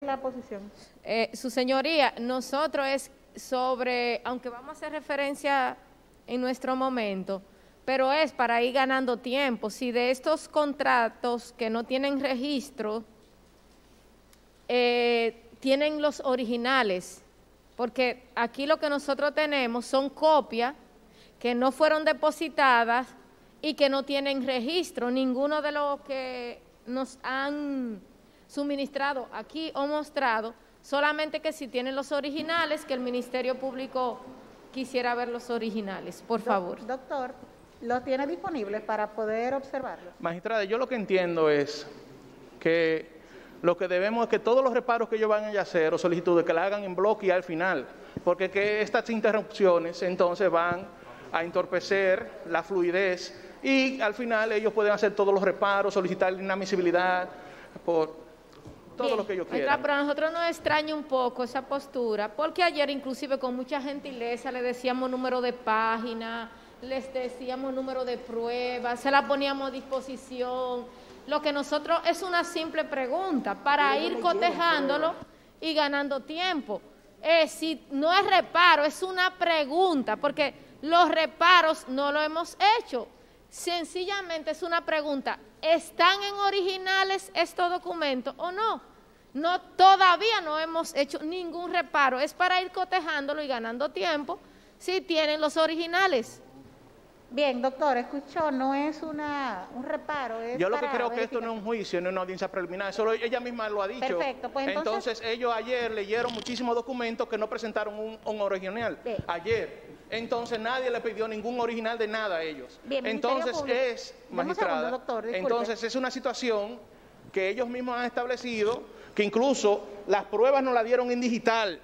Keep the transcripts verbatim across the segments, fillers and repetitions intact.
la posición? Eh, su señoría, nosotros es sobre, aunque vamos a hacer referencia en nuestro momento, pero es para ir ganando tiempo. Si de estos contratos que no tienen registro, eh, tienen los originales, porque aquí lo que nosotros tenemos son copias que no fueron depositadas y que no tienen registro, ninguno de los que nos han suministrado aquí o mostrado, solamente que si tienen los originales, que el Ministerio Público quisiera ver los originales, por favor. Doctor, ¿los tiene disponibles para poder observarlos? Magistrada, yo lo que entiendo es que lo que debemos es que todos los reparos que ellos van a hacer o solicitudes que la hagan en bloque y al final, porque que estas interrupciones entonces van a entorpecer la fluidez y al final ellos pueden hacer todos los reparos, solicitar la inadmisibilidad por todo Bien, lo que ellos maestra, quieran. pero a nosotros nos extraña un poco esa postura, porque ayer inclusive con mucha gentileza le decíamos número de página, les decíamos número de pruebas, se la poníamos a disposición. Lo que nosotros es una simple pregunta para ir cotejándolo y ganando tiempo. Eh, si no es reparo, es una pregunta, porque los reparos no lo hemos hecho. Sencillamente es una pregunta, ¿están en originales estos documentos o no? No, todavía no hemos hecho ningún reparo, es para ir cotejándolo y ganando tiempo si tienen los originales. Bien, doctor, escuchó, no es una, un reparo. Es Yo lo que para creo que esto verificar. no es un juicio, no es una audiencia preliminar, solo ella misma lo ha dicho. Perfecto, pues entonces- ellos ayer leyeron muchísimos documentos que no presentaron un, un original. Bien. Ayer. Entonces nadie le pidió ningún original de nada a ellos. Bien, Ministerio entonces Público. es, Deme un magistrada, segundo, doctor, disculpe. entonces es una situación que ellos mismos han establecido, que incluso las pruebas nos las dieron en digital.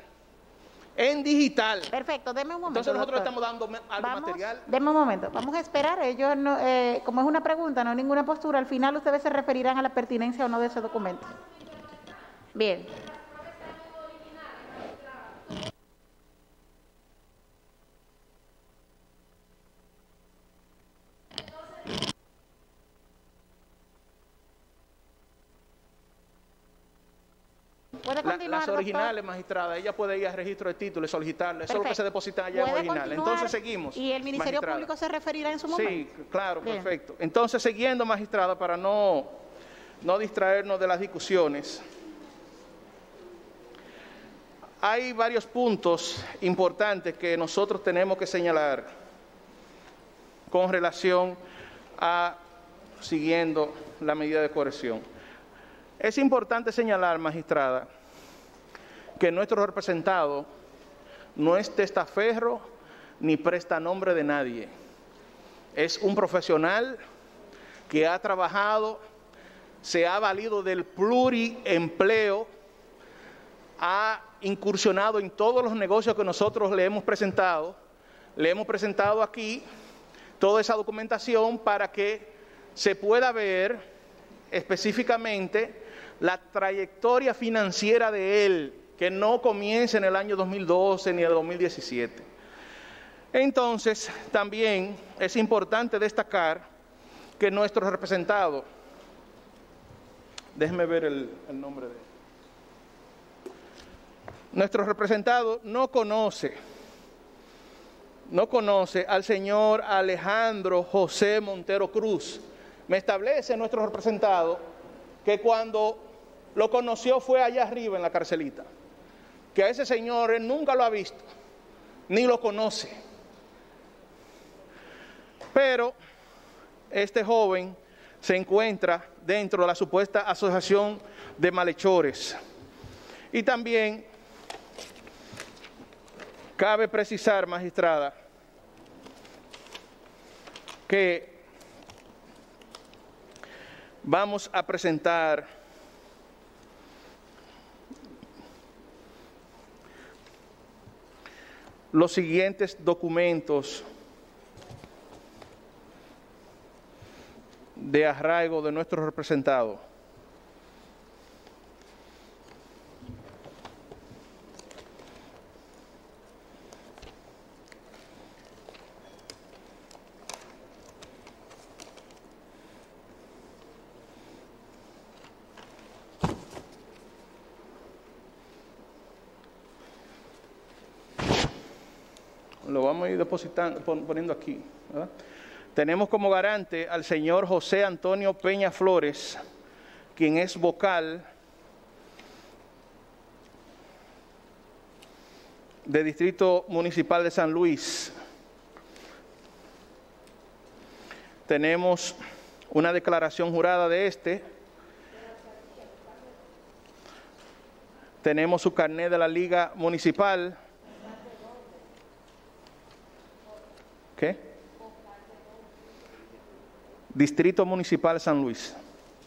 En digital. Perfecto, deme un momento. Entonces nosotros doctor. estamos dando me- algo Vamos, material. Deme un momento, vamos a esperar. Ellos, no, eh, como es una pregunta, no ninguna postura, al final ustedes se referirán a la pertinencia o no de ese documento. Bien. ¿Puede La- continuar, las doctor? originales, magistrada, ella puede ir al registro de título y solicitarlo. Eso es lo que Perfecto. se deposita allá en ¿Puede original. continuar? Entonces seguimos. Y el Ministerio magistrada. Público se referirá en su momento. Sí, claro, Bien. perfecto. Entonces, siguiendo, magistrada, para no, no distraernos de las discusiones, hay varios puntos importantes que nosotros tenemos que señalar con relación a siguiendo la medida de coerción. Es importante señalar, magistrada, que nuestro representado no es testaferro ni presta nombre de nadie. Es un profesional que ha trabajado, se ha valido del pluriempleo, ha incursionado en todos los negocios que nosotros le hemos presentado. Le hemos presentado aquí toda esa documentación para que se pueda ver específicamente la trayectoria financiera de él, que no comienza en el año dos mil doce ni el dos mil diecisiete. Entonces, también es importante destacar que nuestro representado, déjeme ver el, el nombre de él, nuestro representado no conoce, no conoce al señor Alejandro José Montero Cruz. Me establece nuestro representado que cuando lo conoció fue allá arriba en la carcelita, que a ese señor él nunca lo ha visto, ni lo conoce. Pero este joven se encuentra dentro de la supuesta asociación de malhechores. Y también cabe precisar, magistrada, que vamos a presentar los siguientes documentos de arraigo de nuestro representado. lo vamos a ir depositando, poniendo aquí, ¿verdad? Tenemos como garante al señor José Antonio Peña Flores, quien es vocal de Distrito Municipal de San Luis. Tenemos una declaración jurada de este. Tenemos su carnet de la Liga Municipal. ¿Qué? Distrito Municipal San Luis.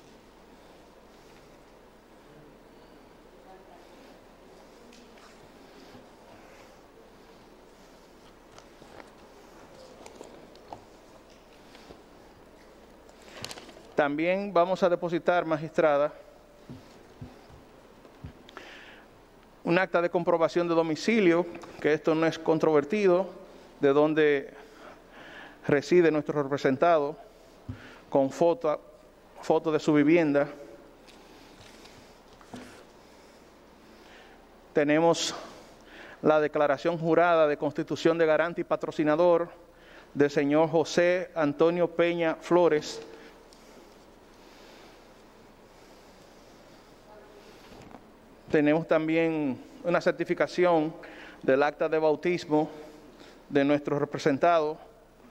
También vamos a depositar, magistrada, un acta de comprobación de domicilio, que esto no es controvertido, de donde reside nuestro representado, con foto, foto de su vivienda. Tenemos la declaración jurada de constitución de garante y patrocinador del señor José Antonio Peña Flores. Tenemos también una certificación del acta de bautismo de nuestro representado.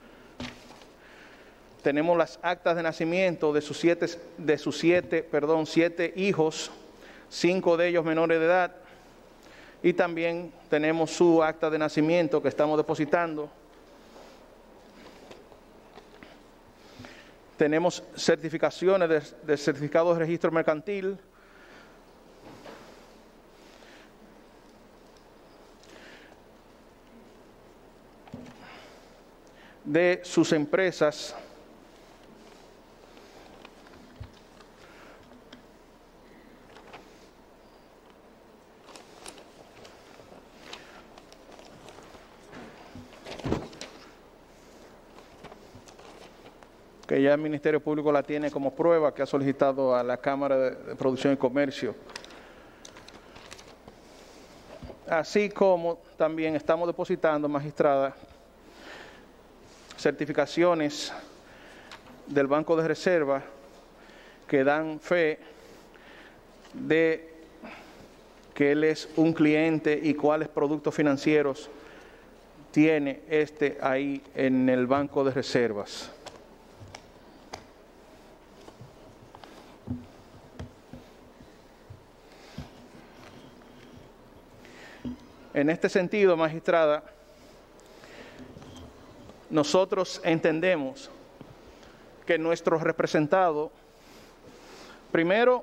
Tenemos las actas de nacimiento de sus siete, de sus siete, perdón, siete hijos, cinco de ellos menores de edad. Y también tenemos su acta de nacimiento que estamos depositando. Tenemos certificaciones de, de certificado de registro mercantil. De sus empresas. Que ya el Ministerio Público la tiene como prueba, que ha solicitado a la Cámara de, de Producción y Comercio. Así como también estamos depositando, magistrada, certificaciones del Banco de Reserva que dan fe de que él es un cliente y cuáles productos financieros tiene este ahí en el Banco de Reservas. En este sentido, magistrada, nosotros entendemos que nuestro representado, primero,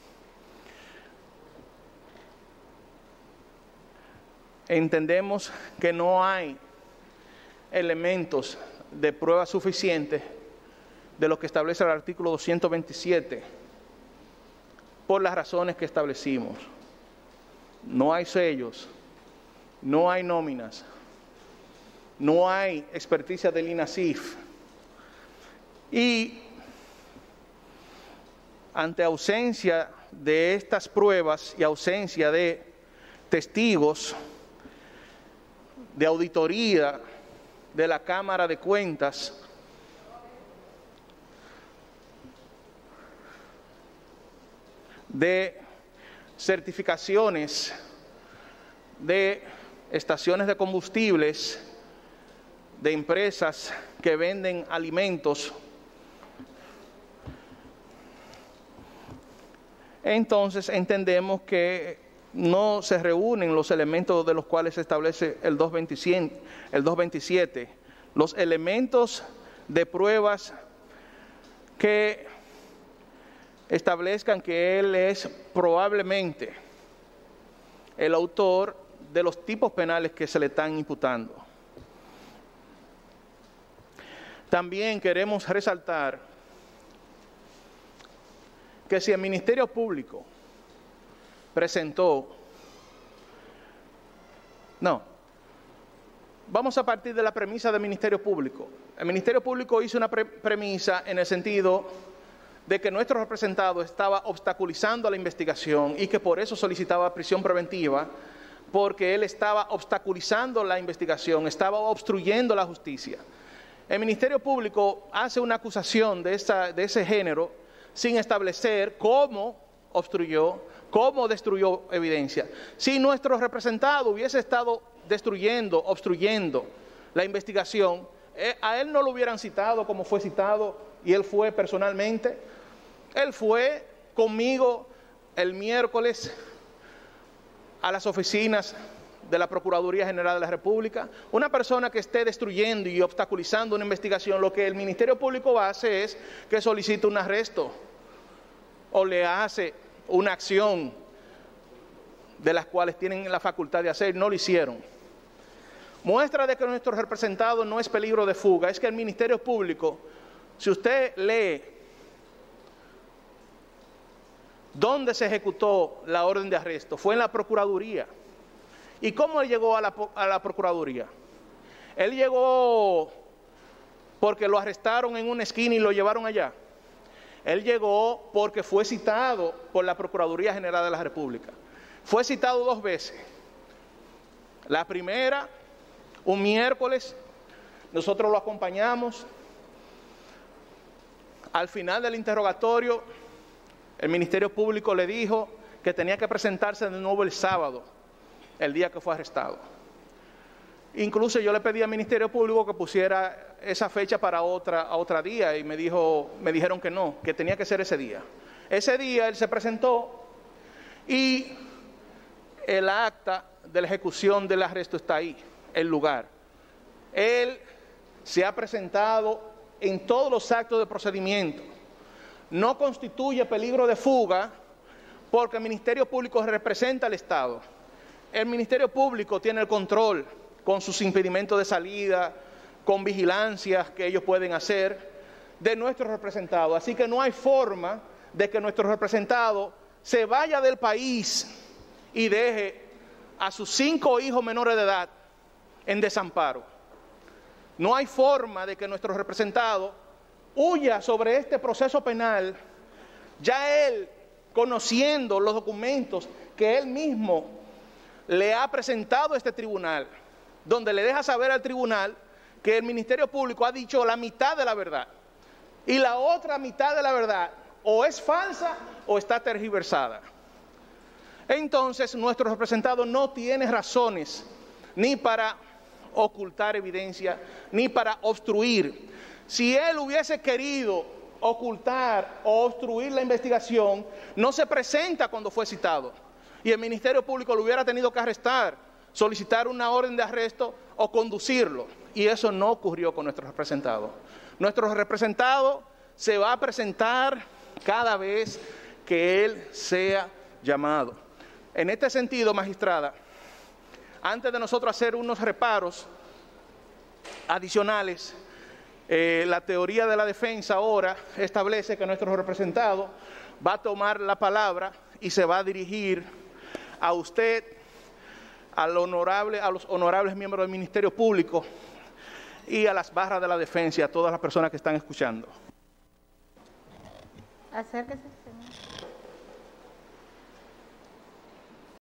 entendemos que no hay elementos de prueba suficientes de lo que establece el artículo doscientos veintisiete, por las razones que establecimos. No hay sellos, no hay nóminas, no hay experticia del INASIF. Y ante ausencia de estas pruebas y ausencia de testigos, de auditoría de la Cámara de Cuentas, de certificaciones de estaciones de combustibles, de empresas que venden alimentos, entonces entendemos que no se reúnen los elementos de los cuales se establece el doscientos veintisiete, los elementos de pruebas que establezcan que él es probablemente el autor de los tipos penales que se le están imputando. También queremos resaltar que si el Ministerio Público presentó, no, vamos a partir de la premisa del Ministerio Público. El Ministerio Público hizo una pre premisa en el sentido de que nuestro representado estaba obstaculizando la investigación y que por eso solicitaba prisión preventiva porque él estaba obstaculizando la investigación, estaba obstruyendo la justicia. El Ministerio Público hace una acusación de, esa, de ese género sin establecer cómo obstruyó, cómo destruyó evidencia. Si nuestro representado hubiese estado destruyendo, obstruyendo la investigación, eh, a él no lo hubieran citado como fue citado y él fue personalmente. Él fue conmigo el miércoles a las oficinas de la Procuraduría General de la República. Una persona que esté destruyendo y obstaculizando una investigación, lo que el Ministerio Público hace es que solicita un arresto o le hace una acción de las cuales tienen la facultad de hacer, no lo hicieron. Muestra de que nuestro representado no es peligro de fuga, es que el Ministerio Público, si usted lee dónde se ejecutó la orden de arresto, fue en la Procuraduría. ¿Y cómo él llegó a la, a la Procuraduría? Él llegó porque lo arrestaron en una esquina y lo llevaron allá. Él llegó porque fue citado por la Procuraduría General de la República. Fue citado dos veces. La primera, un miércoles, nosotros lo acompañamos. Al final del interrogatorio, el Ministerio Público le dijo que tenía que presentarse de nuevo el sábado, el día que fue arrestado. Incluso yo le pedí al Ministerio Público que pusiera esa fecha para otra, a otro día y me, dijo, me dijeron que no, que tenía que ser ese día. Ese día él se presentó y el acta de la ejecución del arresto está ahí, el lugar. Él se ha presentado en todos los actos de procedimiento. No constituye peligro de fuga porque el Ministerio Público representa al Estado. El Ministerio Público tiene el control con sus impedimentos de salida, con vigilancias que ellos pueden hacer de nuestros representados. Así que no hay forma de que nuestro representado se vaya del país y deje a sus cinco hijos menores de edad en desamparo. No hay forma de que nuestro representado huya sobre este proceso penal, ya él conociendo los documentos que él mismo le ha presentado a este tribunal, donde le deja saber al tribunal que el Ministerio Público ha dicho la mitad de la verdad y la otra mitad de la verdad o es falsa o está tergiversada. Entonces nuestro representado no tiene razones ni para ocultar evidencia ni para obstruir. Si él hubiese querido ocultar o obstruir la investigación, no se presenta cuando fue citado. Y el Ministerio Público lo hubiera tenido que arrestar, solicitar una orden de arresto o conducirlo. Y eso no ocurrió con nuestro representado. Nuestro representado se va a presentar cada vez que él sea llamado. En este sentido, magistrada, antes de nosotros hacer unos reparos adicionales, eh, la teoría de la defensa ahora establece que nuestro representado va a tomar la palabra y se va a dirigir a usted, al honorable, a los honorables miembros del Ministerio Público y a las barras de la defensa y a todas las personas que están escuchando. Acérquese, señor.